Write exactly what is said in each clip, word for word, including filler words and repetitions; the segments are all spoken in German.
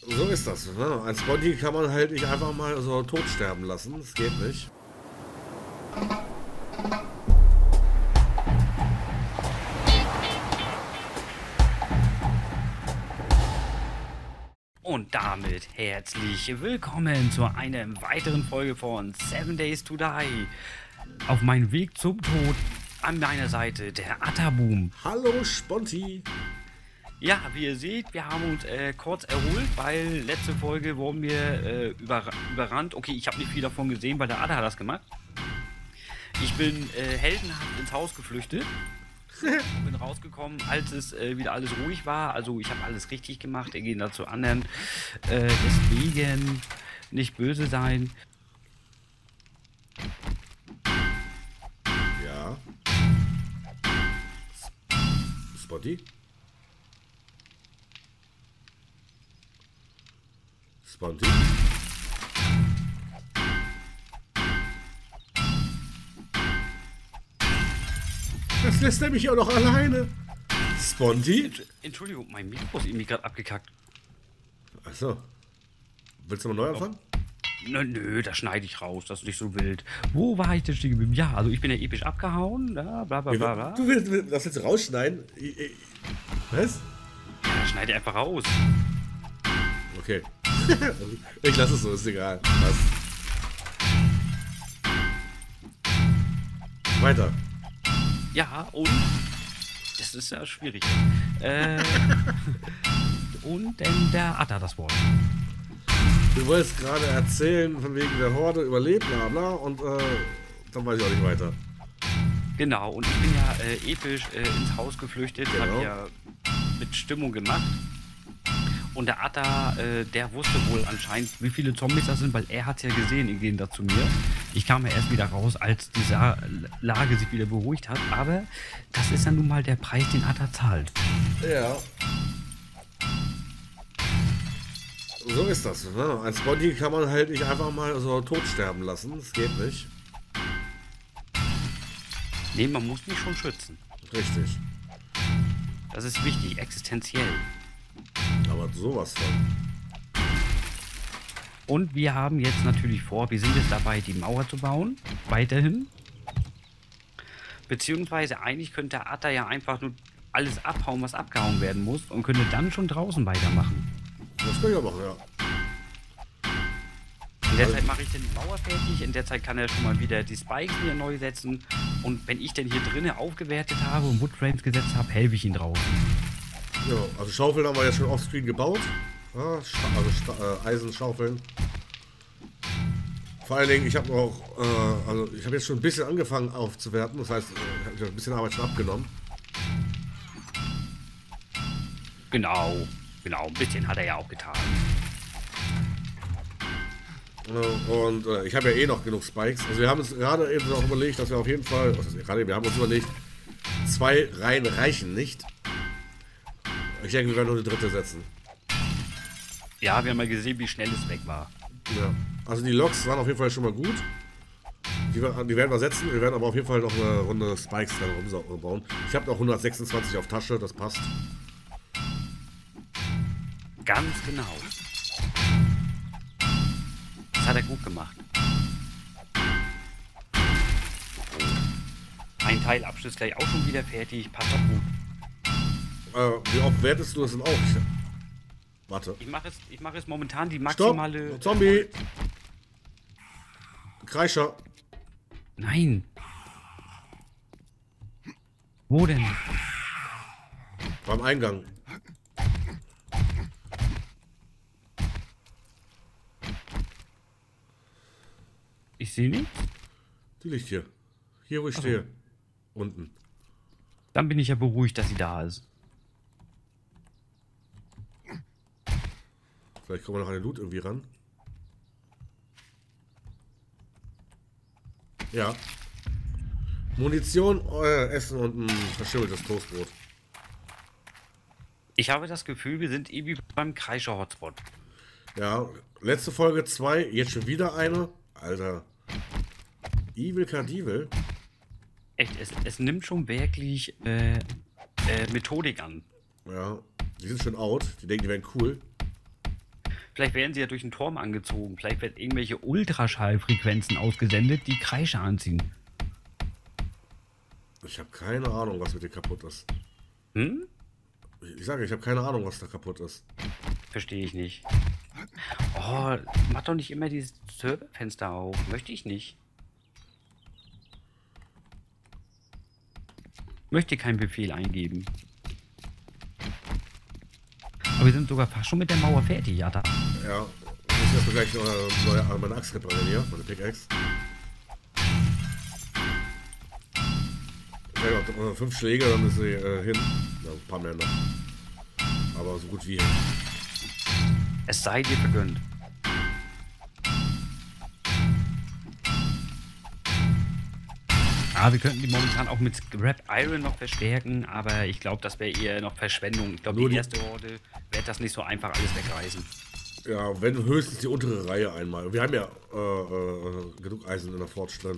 So ist das. Ne? Ein Spotty kann man halt nicht einfach mal so tot sterben lassen. Das geht nicht. Und damit herzlich willkommen zu einer weiteren Folge von Seven Days to Die. Auf meinem Weg zum Tod an meiner Seite der Attaboom. Hallo Sponti. Ja, wie ihr seht, wir haben uns äh, kurz erholt, weil letzte Folge wurden wir äh, über, überrannt. Okay, ich habe nicht viel davon gesehen, weil der Atta hat das gemacht. Ich bin äh, heldenhaft ins Haus geflüchtet. Bin rausgekommen, als es äh, wieder alles ruhig war. Also ich habe alles richtig gemacht. Wir gehen da zu anderen. Äh, deswegen nicht böse sein. Ja. Spotty? Spotty? Das lässt er mich auch noch alleine. Sponti? Entschuldigung, mein Mikro ist irgendwie gerade abgekackt. Achso. Willst du mal neu anfangen? Nö, nö, das schneide ich raus, das ist nicht so wild. Wo war ich denn stehen geblieben? Ja, also ich bin ja episch abgehauen, ja, bla bla bla bla. Du willst, willst das jetzt rausschneiden? Ich, ich, was? Ja, schneide einfach raus. Okay. Ich lasse es so, ist egal. Was? Weiter. Ja, und? Das ist ja schwierig. Äh, und denn der Atta das Wort. Du wolltest gerade erzählen, von wegen der Horde überlebt, bla bla, und äh, dann weiß ich auch nicht weiter. Genau, und ich bin ja äh, episch äh, ins Haus geflüchtet, Genau. habe ja mit Stimmung gemacht. Und der Atta, äh, der wusste wohl anscheinend, wie viele Zombies das sind, weil er hat es ja gesehen im Gegensatz zu mir. Ich kam ja erst wieder raus, als diese Lage sich wieder beruhigt hat. Aber das ist ja nun mal der Preis, den Atta zahlt. Ja. So ist das. Ne? Ein Spotty kann man halt nicht einfach mal so tot sterben lassen. Das geht nicht. Nee, man muss mich schon schützen. Richtig. Das ist wichtig, existenziell. Aber sowas von. Und wir haben jetzt natürlich vor, wir sind jetzt dabei, die Mauer zu bauen. Weiterhin. Beziehungsweise eigentlich könnte der Atta ja einfach nur alles abhauen, was abgehauen werden muss. Und könnte dann schon draußen weitermachen. Das kann ich auch machen, ja. In der Zeit mache ich dann die Mauer fertig. In der Zeit kann er schon mal wieder die Spikes wieder neu setzen. Und wenn ich dann hier drinnen aufgewertet habe und Woodframes gesetzt habe, helfe ich ihn draußen. Ja, also Schaufeln haben wir jetzt schon offscreen gebaut. Ja, also äh, Eisenschaufeln. Vor allen Dingen, ich habe noch, äh, also ich habe jetzt schon ein bisschen angefangen aufzuwerten. Das heißt, ich habe ein bisschen Arbeit schon abgenommen. Genau, genau, ein bisschen hat er ja auch getan. Und äh, ich habe ja eh noch genug Spikes. Also wir haben uns gerade eben auch überlegt, dass wir auf jeden Fall, also gerade wir haben uns überlegt, zwei Reihen reichen nicht. Ich denke, wir werden nur eine dritte setzen. Ja, wir haben mal gesehen, wie schnell es weg war. Ja. Also die Loks waren auf jeden Fall schon mal gut. Die, die werden wir setzen. Wir werden aber auf jeden Fall noch eine Runde Spikes dann rumbauen. Ich habe noch hundertsechsundzwanzig auf Tasche, das passt. Ganz genau. Das hat er gut gemacht. Ein Teilabschluss gleich auch schon wieder fertig. Passt doch gut. Äh, wie oft wertest du das denn auf? Ich, warte. Ich mache es, ich mache es momentan die Stopp! maximale... Zombie! Kreischer! Nein! Wo denn? Beim Eingang. Ich sehe nichts. Die liegt hier. Hier, wo ich Also. stehe. Unten. Dann bin ich ja beruhigt, dass sie da ist. Vielleicht kommen wir noch an den Loot irgendwie ran. Ja. Munition, äh, Essen und ein verschimmeltes Toastbrot. Ich habe das Gefühl, wir sind irgendwie beim Kreischer Hotspot. Ja, letzte Folge zwei, jetzt schon wieder eine. Alter. Evil Cardivil. Echt, es, es nimmt schon wirklich äh, äh, Methodik an. Ja, die sind schon out. Die denken, die wären cool. Vielleicht werden sie ja durch den Turm angezogen. Vielleicht werden irgendwelche Ultraschallfrequenzen ausgesendet, die Kreische anziehen. Ich habe keine Ahnung, was mit dir kaputt ist. Hm? Ich sage, ich habe keine Ahnung, was da kaputt ist. Verstehe ich nicht. Oh, mach doch nicht immer dieses Serverfenster auf. Möchte ich nicht. Möchte keinen Befehl eingeben. Aber wir sind sogar fast schon mit der Mauer fertig, ja da. Ja, ich muss erstmal gleich noch eine neue, meine Axt reparieren hier, meine Pickaxe. Ich habe noch fünf Schläge, dann ist sie äh, hin. Ja, ein paar mehr noch. Aber so gut wie hin. Es sei dir vergönnt. Ah, wir könnten die momentan auch mit Scrap Iron noch verstärken, aber ich glaube, das wäre eher noch Verschwendung. Ich glaube, die, die erste Horde wird das nicht so einfach alles wegreißen. Ja, wenn höchstens die untere Reihe einmal. Wir haben ja äh, äh, genug Eisen in der Forge drin.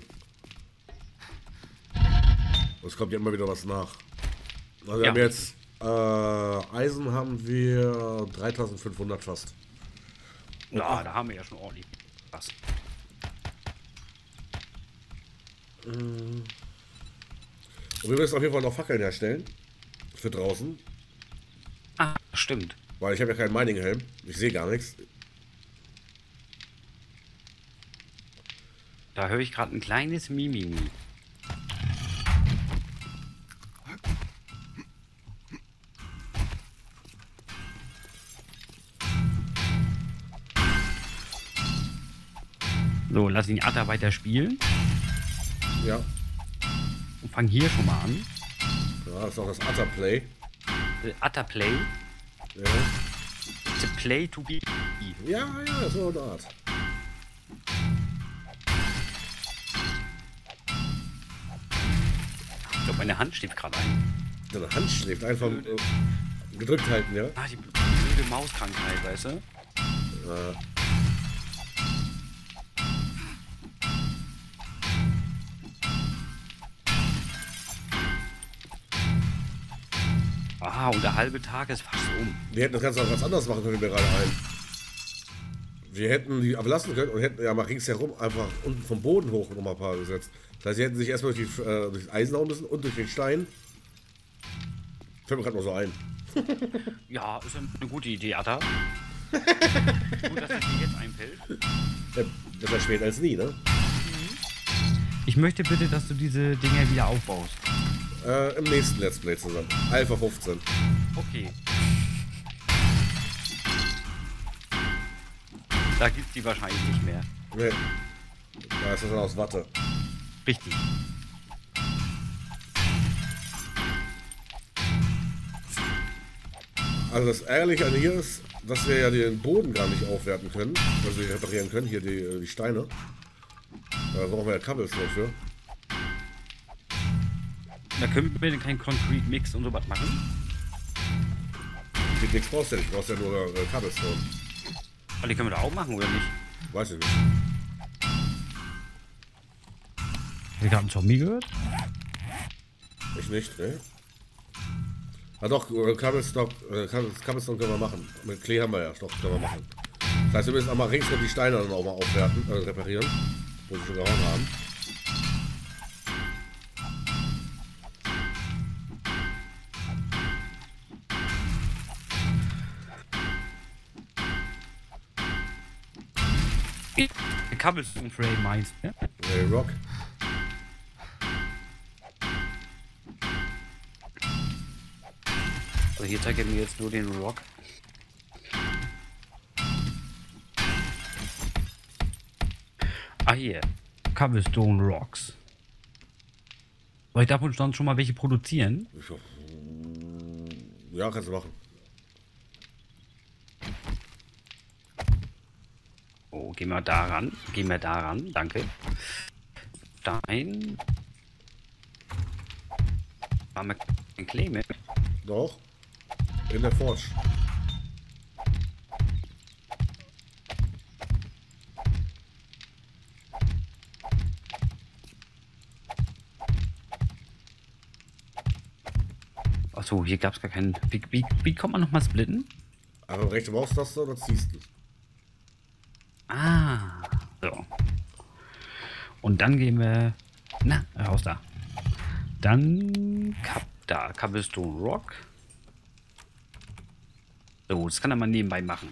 Es kommt ja immer wieder was nach. Also wir ja. haben jetzt äh, Eisen haben wir dreitausendfünfhundert fast. Ja, da haben wir ja schon ordentlich was. Und wir müssen auf jeden Fall noch Fackeln herstellen. Für draußen. Ah, stimmt. Weil ich habe ja keinen Mining-Helm. Ich sehe gar nichts. Da höre ich gerade ein kleines Mimimi. So, lass ihn Atta weiter spielen. Ja. Und fang hier schon mal an. Ja, das ist auch das Atta-Play. The Atta Play. Ja. The Play to be. Ja, ja, so eine Art. Ich glaube, meine Hand schläft gerade ein. Deine Hand schläft einfach äh, gedrückt halten, ja? Ah, die blöde Mauskrankheit, weißt du? Ja. Ah, und der halbe Tag ist fast um. Wir hätten das Ganze auch ganz anders machen können, mir gerade ein. Wir hätten die verlassen können und hätten ja mal ringsherum einfach unten vom Boden hoch nochmal ein paar gesetzt. Das heißt, sie hätten sich erstmal durch, die, äh, durch das Eisen hauen müssen und durch den Stein. Fällt mir gerade noch so ein. Ja, ist eine gute Idee, Atta. Gut, dass es dir jetzt einfällt. Ja, besser spät als nie, ne? Ich möchte bitte, dass du diese Dinger wieder aufbaust. Äh, im nächsten Let's Play zusammen. Alpha fünfzehn. Okay. Da gibt's die wahrscheinlich nicht mehr. Nee. Da ist das dann aus Watte. Richtig. Also das Ärgerliche an hier ist, dass wir ja den Boden gar nicht aufwerten können. Also wir reparieren können, hier die, die Steine. Da brauchen wir ja Cobblestone für. Da können wir denn keinen Concrete Mix und sowas machen? Die nichts brauchst du ja nicht, du brauchst ja nur äh, Cobblestone. Aber die können wir da auch machen, oder nicht? Weiß ich nicht. Hast du gerade einen Zombie gehört? Ich nicht, ne? Ah doch, äh, Cobblestone, äh, Cobblestone können wir machen. Mit Klee haben wir ja, doch, können wir machen. Das heißt, wir müssen einmal ringsum die Steine dann auch mal aufwerten, äh, reparieren. Wo sie schon gehauen haben. Cobblestone Frame meinst du, ne? Nee, Rock. Also hier zeigt er mir jetzt nur den Rock. Ah hier. Cobblestone Rocks. Soll ich davon dann schon mal welche produzieren? Ja, kannst du machen. Oh, gehen wir da ran. Gehen wir da ran. Danke. Stein. Haben wir kein Klee mit? Doch. In der Forge. Achso, hier gab es gar keinen. Wie, wie, wie kommt man nochmal splitten? Aber rechte Maustaste oder ziehst du? Ah, so. Und dann gehen wir... Na, raus da. Dann... Kap, da, Cobblestone Rock. So, das kann er mal nebenbei machen.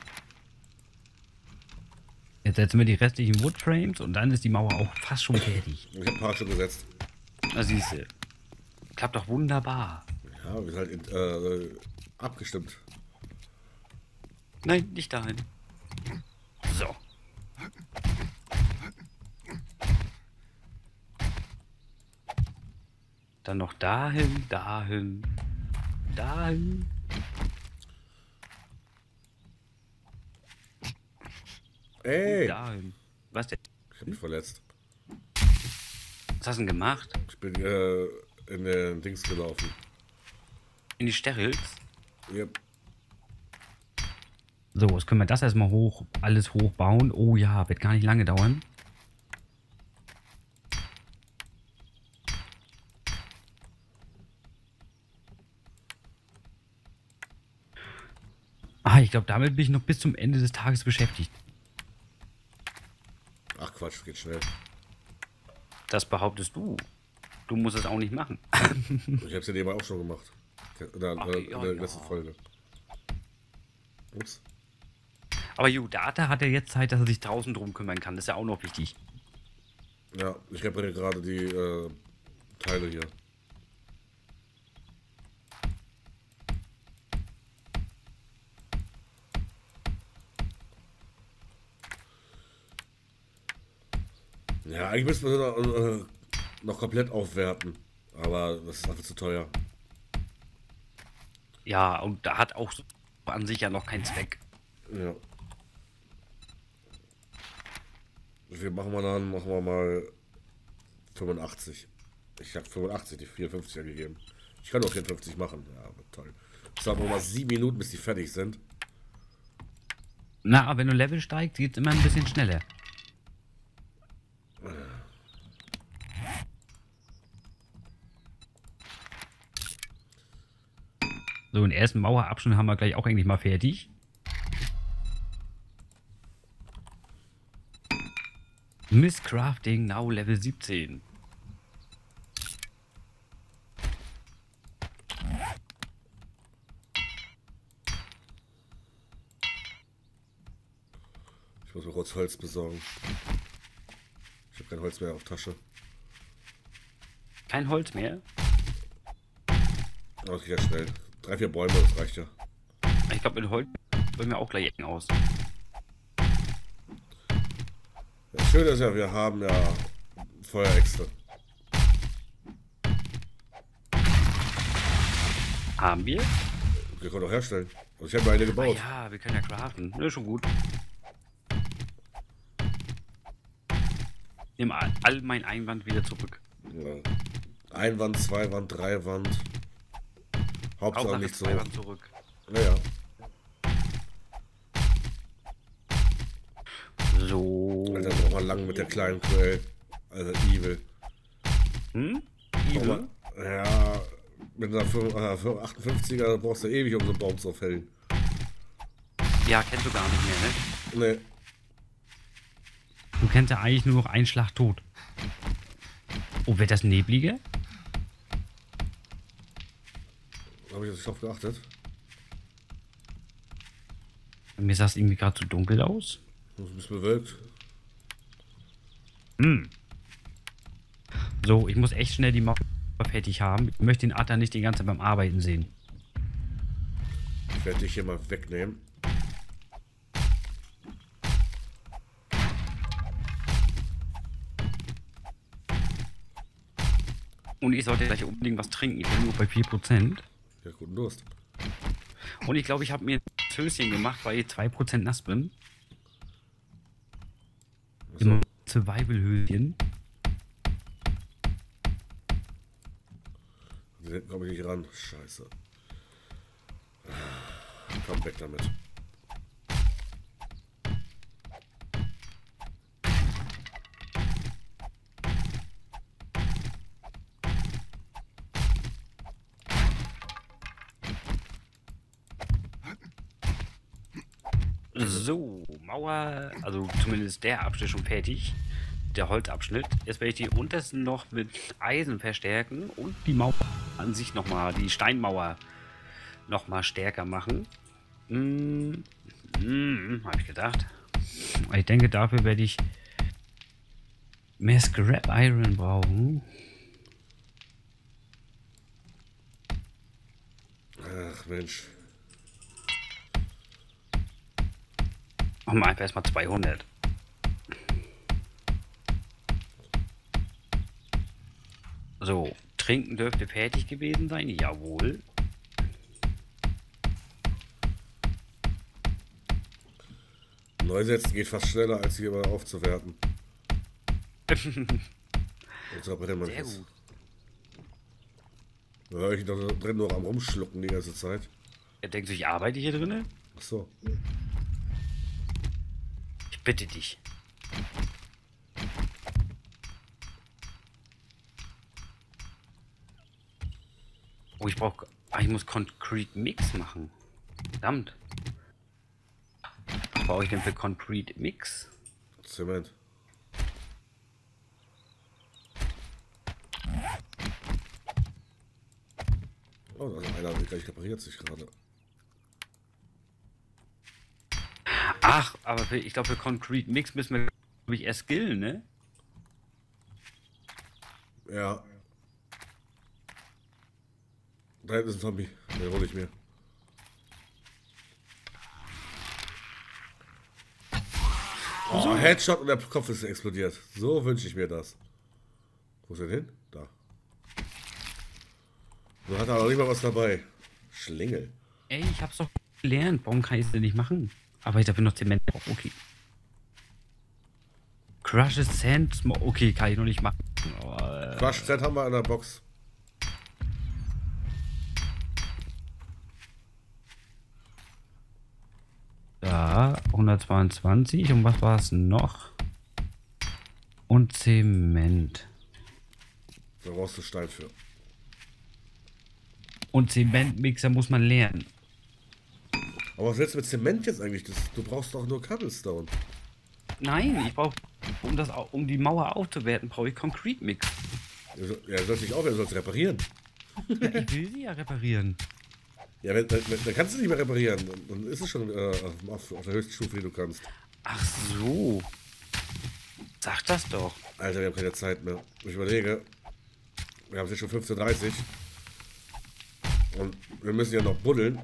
Jetzt setzen wir die restlichen Woodframes und dann ist die Mauer auch fast schon fertig. Ich habe ein paar schon gesetzt. Na siehst du. Klappt doch wunderbar. Ja, wir sind halt äh, abgestimmt. Nein, nicht dahin. So. Dann noch dahin, dahin, dahin. Ey! Dahin. Was denn? Ich hab mich verletzt. Was hast du denn gemacht? Ich bin äh, in den Dings gelaufen. In die Sterils? Yep. So, jetzt können wir das erstmal hoch, alles hochbauen. Oh ja, wird gar nicht lange dauern. Ah, ich glaube, damit bin ich noch bis zum Ende des Tages beschäftigt. Ach Quatsch, das geht schnell. Das behauptest du. Du musst es auch nicht machen. Ich hab's ja nebenbei auch schon gemacht. Oder, Ach, äh, ja, in der ja. letzten Folge. Ups. Aber Judata hat ja jetzt Zeit, dass er sich draußen drum kümmern kann. Das ist ja auch noch wichtig. Ja, ich repariere gerade die äh, Teile hier. Ja, eigentlich müssen wir noch, äh, noch komplett aufwerten. Aber das ist einfach zu teuer. Ja, und da hat auch so an sich ja noch keinen Zweck. Ja. Wie viel machen wir dann? Machen wir mal fünfundachtzig. Ich habe fünfundachtzig, die vierundfünfzig gegeben. Ich kann nur vierundfünfzig machen. Ja, aber toll. Ich sag mal sieben Minuten, bis die fertig sind. Na, aber wenn du Level steigst, geht es immer ein bisschen schneller. So, den ersten Mauerabschnitt haben wir gleich auch eigentlich mal fertig. Miss Crafting now Level siebzehn. Ich muss mir kurz Holz besorgen. Ich habe kein Holz mehr auf Tasche. Kein Holz mehr? Aber das geht ja schnell. Drei, vier Bäume, das reicht ja. Ich glaube, mit Holz wollen wir auch gleich eng aus. Das Schöne ist ja, wir haben ja Feueräxte. Haben wir? Wir können auch herstellen. Also ich habe mir eine Ah, gebaut. ja, wir können ja craften. Ne, schon gut. Nimm all, all mein Einwand wieder zurück. Ja. Einwand, Zweiwand, Dreiwand. Hauptsache Hauptsache nicht so. Zweiwand zurück. Naja. So. Alter, braucht man lang mit der kleinen Quell. Also evil. Hm? Braucht Evil? man- Ja, mit einer fünf- äh, achtundfünfziger brauchst du ewig, um so einen Baum zu fällen. Ja, kennst du gar nicht mehr, ne? Nee. Du kennst ja eigentlich nur noch einen Schlag tot. Oh, wird das nebliger? Habe ich jetzt nicht drauf geachtet? Mir sah es irgendwie gerade zu dunkel aus. Das ist ein bisschen bewölkt. Hm. So, ich muss echt schnell die Mauer fertig haben. Ich möchte den Atta nicht die ganze Zeit beim Arbeiten sehen. Ich werde dich hier mal wegnehmen. Und ich sollte gleich unbedingt was trinken. Ich bin nur bei vier Prozent. Ja, guten Durst. Und ich glaube, ich habe mir ein Höschen gemacht, weil ich zwei Prozent nass bin. So. Im Survival-Höschen. Da komme ich nicht ran. Scheiße. Komm weg damit. So, Mauer, also zumindest der Abschnitt schon fertig. Der Holzabschnitt. Jetzt werde ich die untersten noch mit Eisen verstärken und die Mauer an sich nochmal, die Steinmauer nochmal stärker machen. Hm, hm, habe ich gedacht. Ich denke, dafür werde ich mehr Scrap Iron brauchen. Ach Mensch. Machen wir einfach erstmal zweihundert. So, trinken dürfte fertig gewesen sein. Jawohl. Neusetzen geht fast schneller, als sie immer aufzuwerten. Jetzt reparieren wir Sehr das. gut. Da höre ich da drin noch am Rumschlucken die ganze Zeit. Er denkt sich, ich arbeite hier drin? Ach so. Ich bitte dich. Oh, ich brauche... Ah, ich muss Concrete Mix machen. Verdammt. Was brauche ich denn für Concrete Mix? Zement. Oh, also einer gleich repariert sich gerade. Ach, aber für, ich glaube, für Concrete Mix müssen wir, glaube ich, erst skillen, ne? Ja. Da hinten ist ein Zombie. Den hole ich mir. Oh, Headshot und der Kopf ist explodiert. So wünsche ich mir das. Wo ist er hin? Da. So hat er aber nicht mal was dabei. Schlingel. Ey, ich hab's doch gelernt. Warum kann ich es denn nicht machen? Aber ich dafür noch Zement brauche. Okay. Crushed Sand. Okay, kann ich noch nicht machen. Aber, äh, Crush Z haben wir in der Box. Da, hundertzweiundzwanzig. Und was war es noch? Und Zement. Da brauchst du Stein für. Und Zementmixer muss man lernen. Aber was willst du mit Zement jetzt eigentlich? Das, du brauchst doch nur Cobblestone. Nein, ich brauche, um das, au- um die Mauer aufzuwerten, brauche ich Concrete Mix. Ja, du sollst nicht aufhören, du sollst reparieren. Ja, ich will sie ja reparieren. Ja, wenn, wenn, dann kannst du nicht mehr reparieren. Dann, dann ist es schon äh, auf, auf der höchsten Stufe, die du kannst. Ach so. Sag das doch. Alter, wir haben keine Zeit mehr. Ich überlege, wir haben es jetzt schon fünfzehn Uhr dreißig. Und wir müssen ja noch buddeln.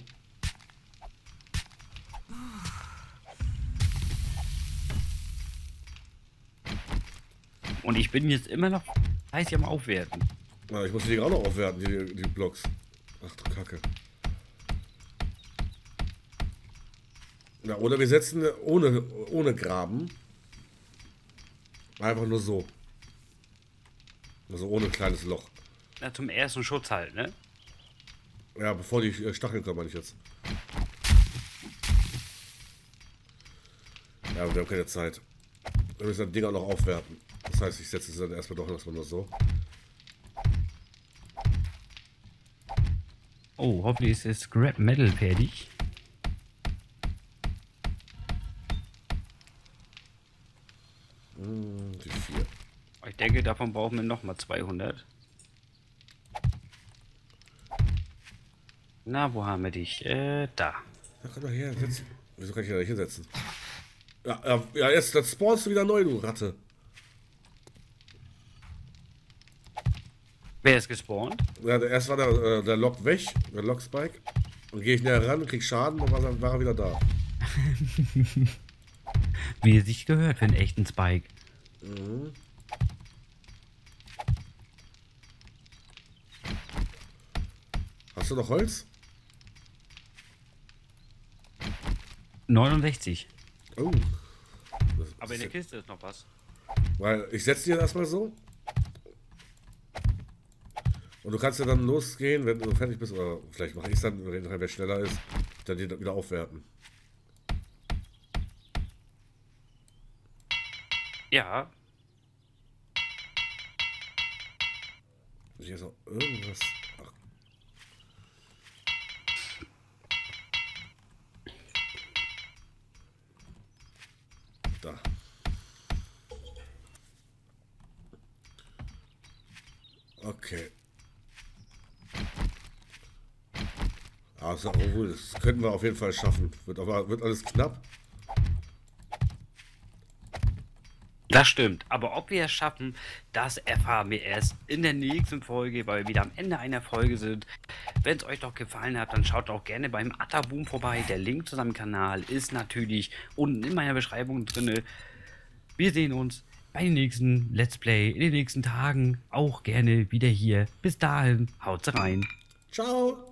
Und ich bin jetzt immer noch heiß am Aufwerten. Na, ich muss die auch noch aufwerten, die, die Blocks. Ach du Kacke. Ja, oder wir setzen ohne, ohne Graben. Einfach nur so. Also ohne kleines Loch. Na, zum ersten Schutz halt, ne? Ja, bevor die äh, Stacheln kommen, meine ich jetzt. Ja, aber wir haben keine Zeit. Wir müssen das Ding auch noch aufwerten. Das heißt, ich setze es dann erstmal doch erstmal nur so. Oh, hoffentlich ist das Scrap Metal fertig. Hm, die vier. Ich denke, davon brauchen wir nochmal zweihundert. Na, wo haben wir dich? Äh, da. Ja, komm doch her, setz. Wieso kann ich da nicht hinsetzen? Ja, ja, ja, jetzt das spawnst du wieder neu, du Ratte. Wer ist gespawnt? Ja, der, erst war der, äh, der Lock weg, der Lockspike. Und gehe ich näher ran, krieg Schaden und war, dann war er wieder da. Wie es sich gehört für einen echten Spike. Mhm. Hast du noch Holz? neunundsechzig. Oh. Das, Aber in der Kiste ist noch was. Weil ich setze dir erstmal so. Und du kannst ja dann losgehen, wenn du fertig bist. Oder vielleicht mache ich es dann, wenn wer schneller ist, dann die wieder aufwerten. Ja. Hier ist noch irgendwas. Ach. Da. Okay. Also, obwohl, das könnten wir auf jeden Fall schaffen. Wird aber wird alles knapp. Das stimmt, aber ob wir es schaffen, das erfahren wir erst in der nächsten Folge, weil wir wieder am Ende einer Folge sind. Wenn es euch doch gefallen hat, dann schaut auch gerne beim Atterboom vorbei. Der Link zu seinem Kanal ist natürlich unten in meiner Beschreibung drin. Wir sehen uns bei den nächsten Let's Play in den nächsten Tagen auch gerne wieder hier. Bis dahin, haut rein. Ciao.